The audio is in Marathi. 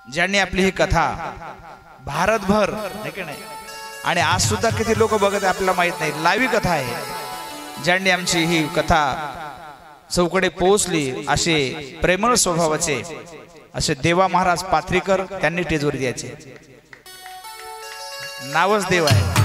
ज्यांनी आपली ही कथा भारतभर आहे की नाही, आणि आज सुद्धा किती लोक बघत आपल्याला माहित नाही, लाईव्ह कथा आहे, ज्यांनी आमची ही कथा चौकडे पोहोचली असे प्रेमळ स्वभावाचे असे देवा महाराज पाथरीकर, त्यांनी टेजवर द्यायचे, नावच देव आहे।